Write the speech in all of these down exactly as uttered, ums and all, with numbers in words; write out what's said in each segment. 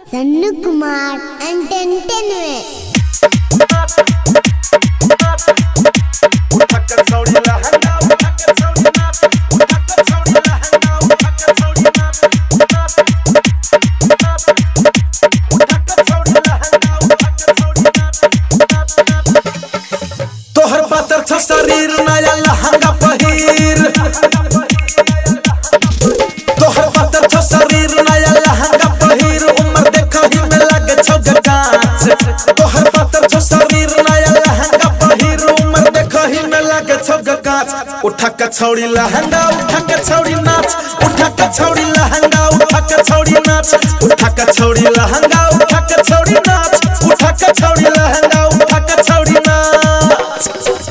Sannu Kumar entertainment. तोहर पातर छ शरीर नया लहंगा पहिर, तोहर पातर छ शरीर नया लहंगा पहिर, उम्र देखहि में लागे छौ गाछ। तोहर पातर छ शरीर नया लहंगा पहिर, उम्र देखहि में लागे छौ गाछ। उठा के छौड़ी लहंगा उठा के छौड़ी नाच, उठा के छौड़ी लहंगा उठा के छौड़ी नाच, उठा के छौड़ी लहंगा उठा के छौड़ी नाच, उठा के छौड़ी लहंगा उठा के छौड़ी नाच।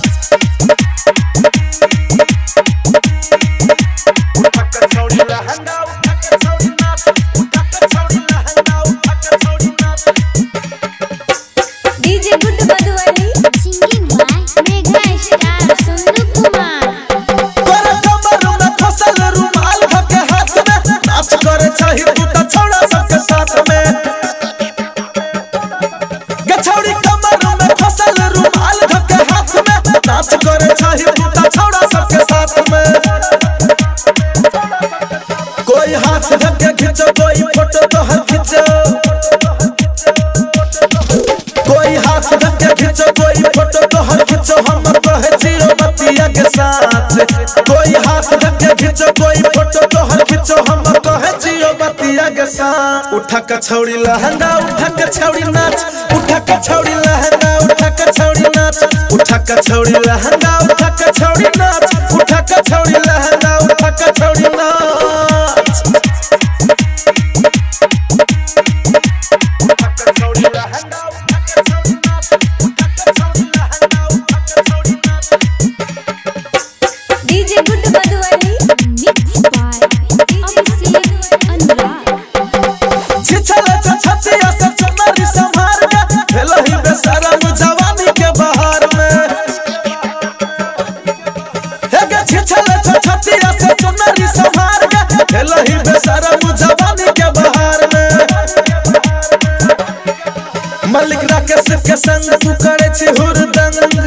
डीजे गुड Madhubani singing by mega star Sannu Kumar. तोरा कमर में फसल रुमाल धके हाथ में, नाच करे चाही तू त छौड़ा सबके साथ में। गे छौड़ी कमर में फसल रुमाल धके हाथ में, नाच करे चाही तू त छौड़ा सबके साथ में। कोई हाथ धके खींचो कोई फोटो तोहर खींचो, कोई हाथ धके खींचो कोई फोटो तोहर खींचो, हमर कहे जियो बतिया के साथ। कोई हाथ धके खींचो कोई फोटो तोहर खींचो, हमर कहे जियो बतिया के साथ। उठा के छौड़ी लहंगा उठा के छौड़ी नाच, उठा के छौड़ी लहंगा उठा के छौड़ी नाच, उठा के छौड़ी लहंगा उठा के छौड़ी नाच, उठा के छौड़ी लहंगा उठा के छौड़ी नाच। डीजे गुड मधुबनी मिक्स बाय अभिषेक अनुराग। छिछले छछिया से चुनरी संभार के, भेलहि बेशरम जवानी के बहार में। हे गे छिछले छछिया से चुनरी संभार के, भेलहि बेशरम जवानी के बहार में। मलिक राकेश के संग तू करे छी हुरदंग,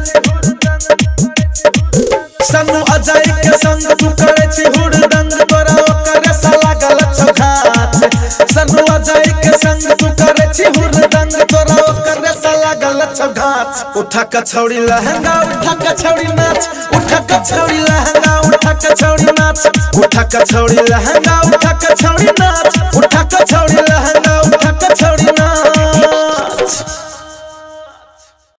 सन्नू अजय के संग तू करे छी हुरदंग, तोरा ओकरे साला गलत घात। सन्नू अजय के संग तू करे छी हुरदंग, तोरा ओकरे साला गलत घात। उठा के छौड़ी लहंगा उठा के छौड़ी नाच, उठा के छौड़ी लहंगा उठा के छौड़ी नाच, उठा के छौड़ी लहंगा उठा के छौड़ी नाच, उठा के छौड़ी लहंगा